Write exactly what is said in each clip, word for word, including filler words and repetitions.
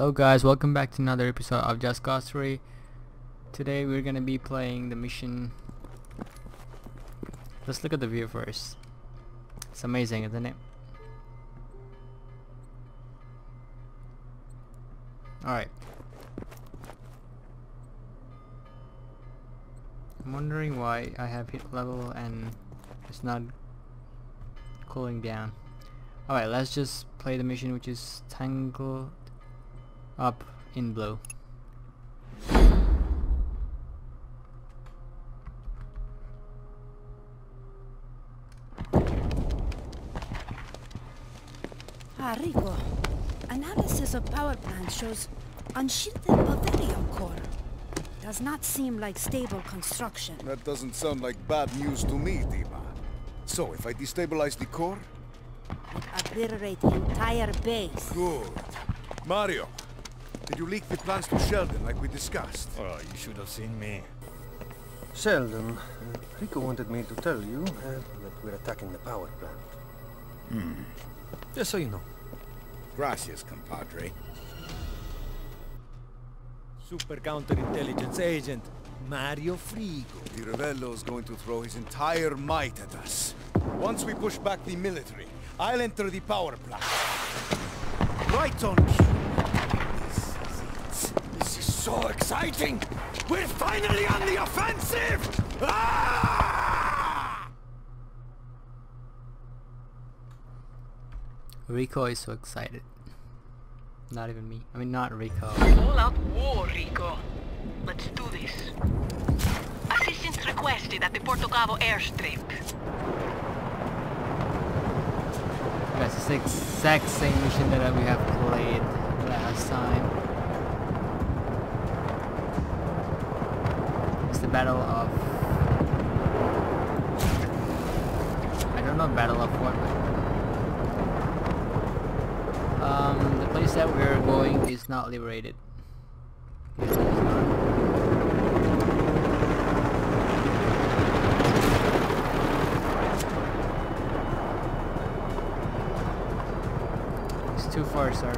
Hello guys, welcome back to another episode of Just Cause three. Today we're gonna be playing the mission. Let's look at the view first. It's amazing, isn't it? Alright. I'm wondering why I have hit level and it's not cooling down. Alright, let's just play the mission, which is Tangled up in blue. Ah, Rico. Analysis of power plant shows unshielded Bavarian core. Does not seem like stable construction. That doesn't sound like bad news to me, Dima. So, if I destabilize the core? Would obliterate the entire base. Good. Mario, did you leak the plans to Sheldon like we discussed? Oh, you should have seen me. Sheldon, uh, Rico wanted me to tell you uh, that we're attacking the power plant. Hmm. Just so you know. Gracias, compadre. Super counterintelligence agent Mario Frigo. The Revello's going to throw his entire might at us. Once we push back the military, I'll enter the power plant. Right on cue. This is it. This is so exciting! We're finally on the offensive! Ah! Rico is so excited. Not even me. I mean, not Rico. All out war, Rico. Let's do this. Assistance requested at the Porto Cabo airstrip. Guys, it's the exact same mission that we have played last time. It's the battle of... I don't know battle of what, but... Um, the place that we're going is not liberated. Yes, it is not. Too far, sir.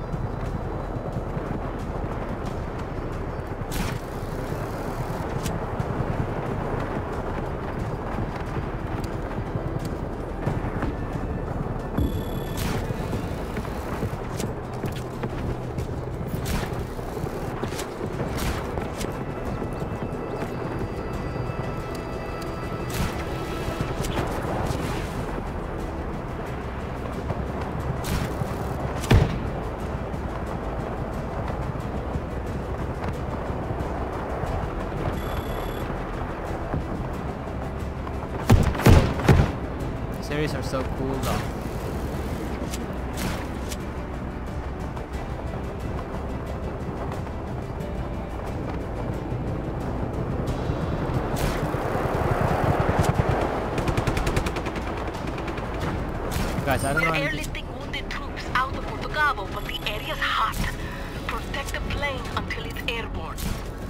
Series are so cool though. Guys, I don't know. We're airlifting wounded troops out of Porto Cabo, but the area's hot. Protect the plane until it's airborne.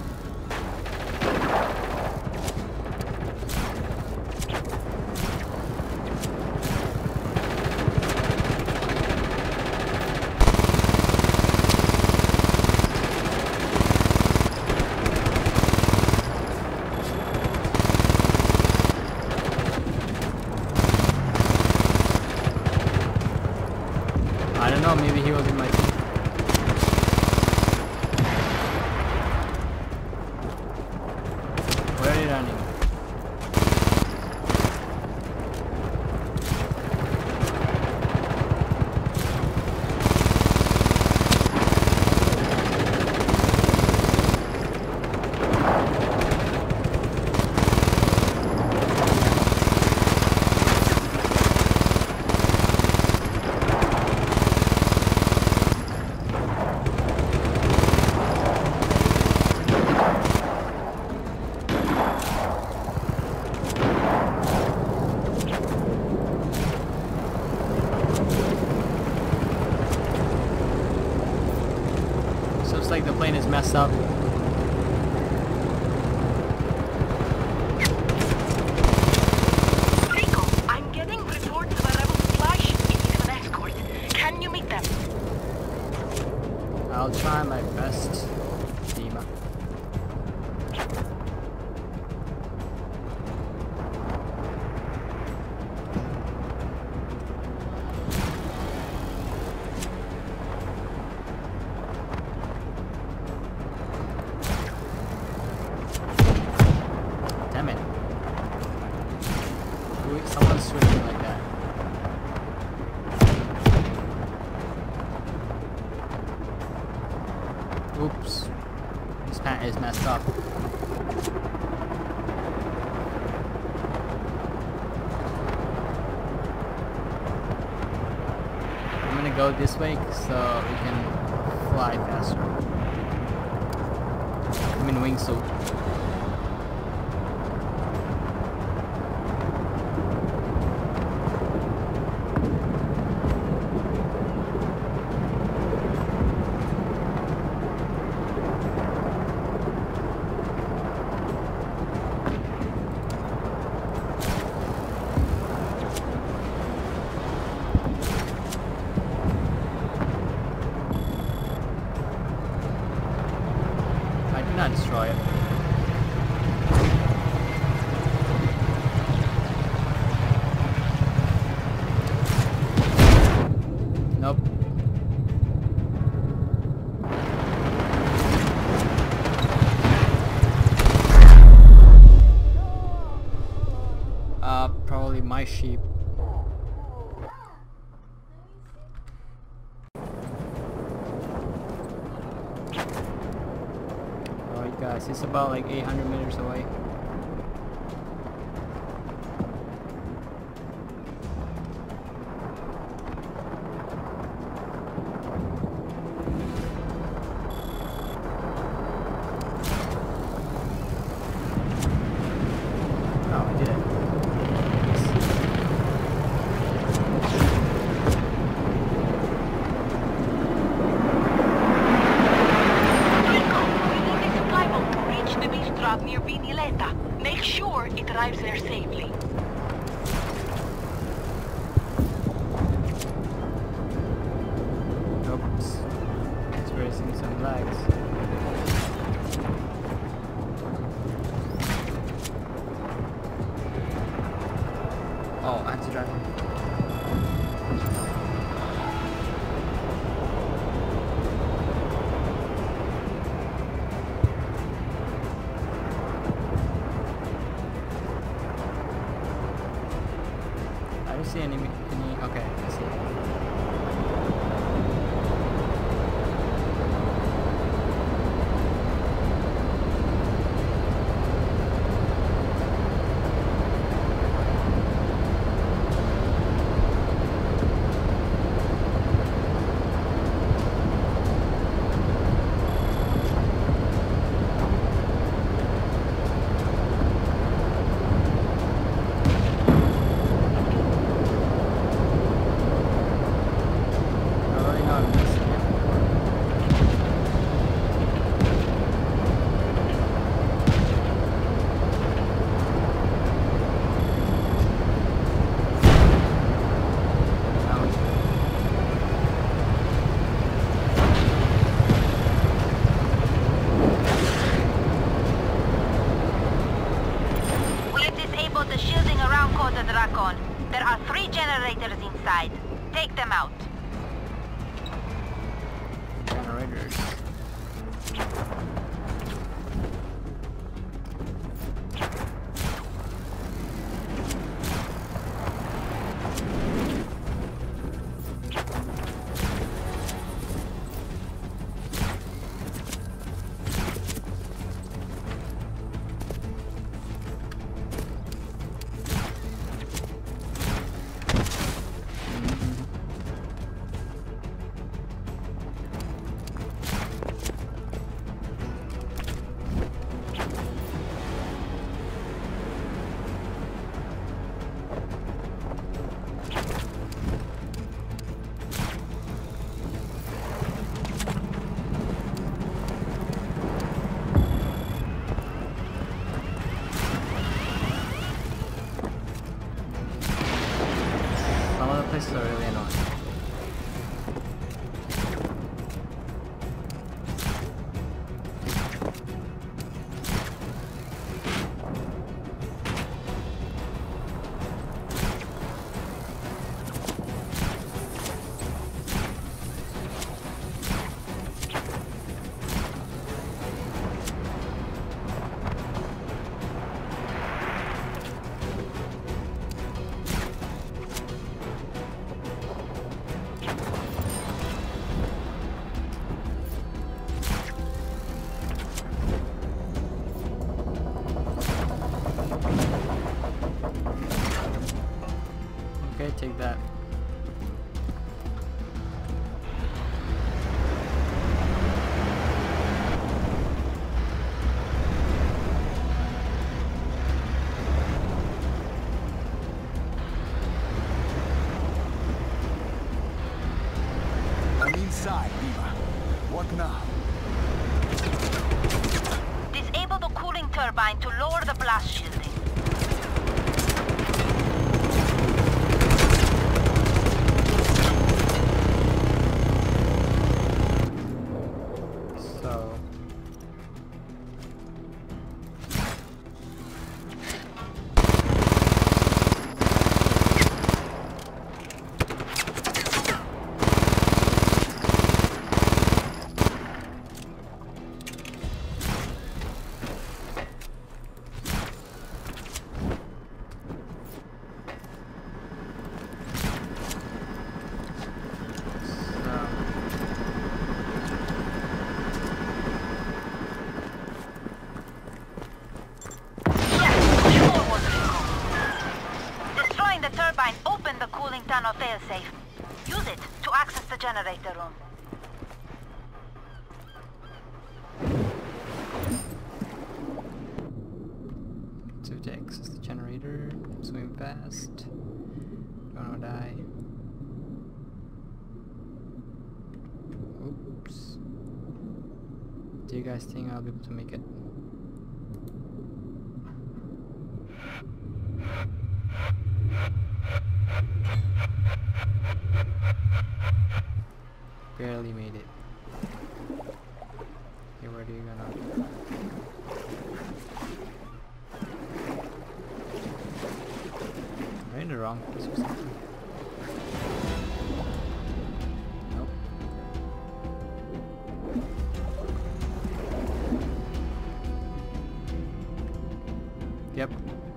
I don't know, maybe he was in my team. Where are you running? Looks like the plane is messed up. Rico, I'm getting reports of a rebel supply ship in need of an escort. Can you meet them? I'll try. try my best, Dima. Damn it. Wait, someone's switching like that. Oops. This pant is messed up. I'm gonna go this way so we can fly faster. I'm in wingsuit. Not destroy it. Nope. Uh, probably my sheep. Guys, it's about like eight hundred meters away. Oh, I did it. Near Vinileta. Make sure it arrives there safely. Oops. Experiencing some lags. Oh, I have to drive. I don't see any, any, okay, I see it. There are three generators inside. Take them out. Generators. turbine to lower the blast shielding. So Tunnel failsafe. Use it to access the generator room. so to access the generator, swim fast. Don't wanna die. Oops. Do you guys think I'll be able to make it? Barely made it. Okay, where do you gonna? Am I in the wrong place or something? Nope. Yep.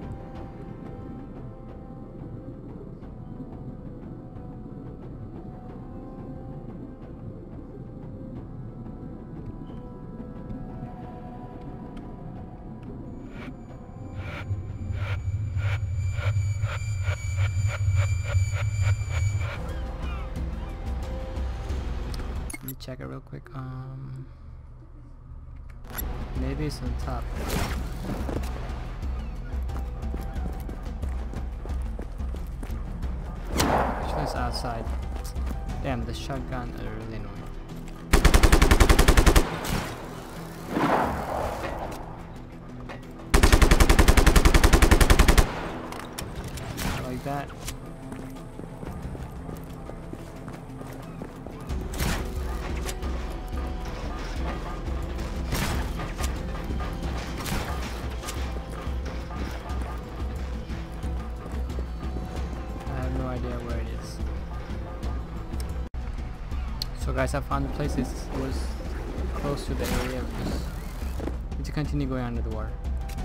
Let me check it real quick. Um, maybe it's on top. Actually, it's outside. Damn, the shotgun is really annoying. Like that. Where it is. So guys, I found the place. It was close to the area. We just need to continue going under the water.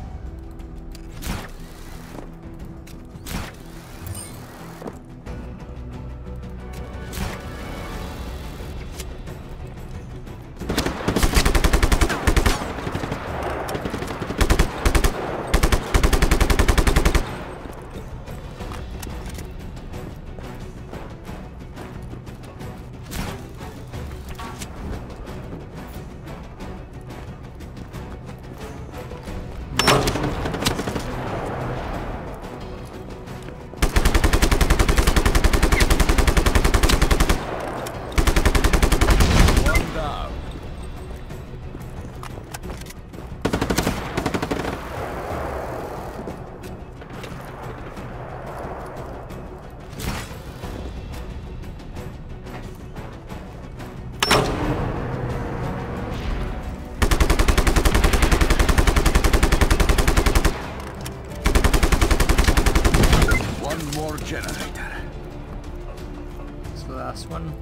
Generator. It's the last one.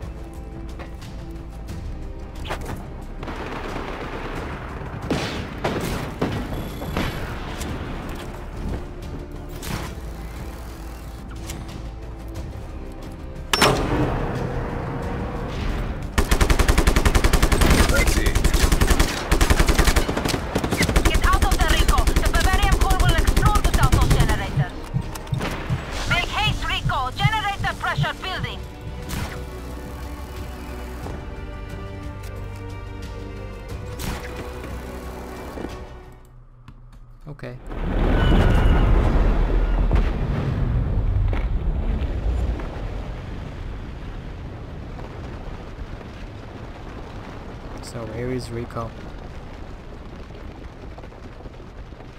That's it. Get out of there, Rico! The Bavarian core will explode without those generators. Make haste, Rico! Generator pressure building! Okay. So where is Rico?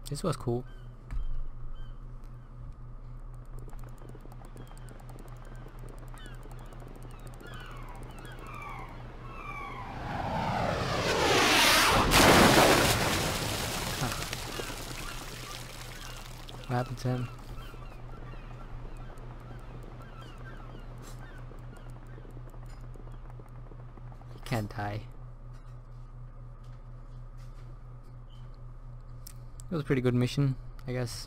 This was cool. What happened to him? He can't die. It was a pretty good mission, I guess.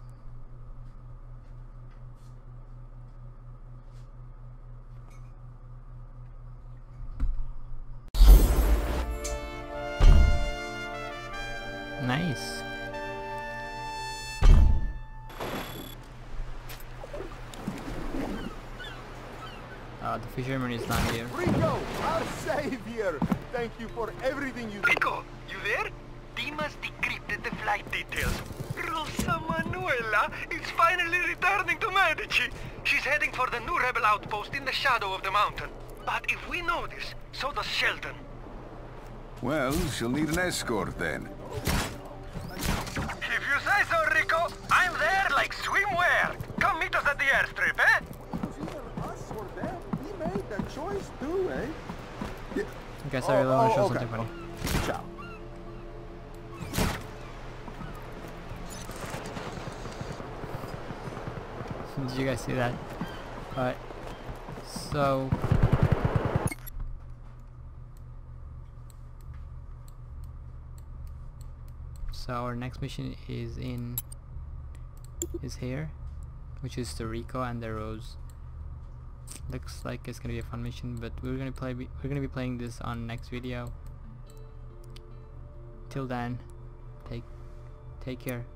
Nice. Uh, the fisherman is not here. Rico, our savior! Thank you for everything you do. Rico, you there? Dimas decrypted the flight details. Rosa Manuela is finally returning to Medici. She's heading for the new rebel outpost in the shadow of the mountain. But if we know this, so does Sheldon. Well, she'll need an escort then. If you say so, Rico, I'm there like swimwear. Come meet us at the airstrip, eh? Us or them? We made that choice too, eh? Yeah. I guess I really want to show oh, something okay. funny. Ciao. Did you guys see that? Alright. So... So our next mission is in... is here. Which is the Rico and the Rose. Looks like it's gonna be a fun mission, but we're gonna play we're gonna be playing this on next video. Till then, take take care.